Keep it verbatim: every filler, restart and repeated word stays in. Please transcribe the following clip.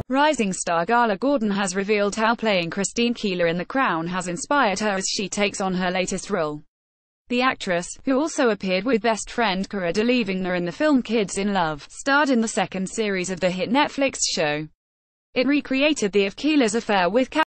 Rising star Gala Gordon has revealed how playing Christine Keeler in The Crown has inspired her as she takes on her latest role. The actress, who also appeared with best friend Cara Delevingne in the film Kids in Love, starred in the second series of the hit Netflix show. It recreated the of Keeler's affair with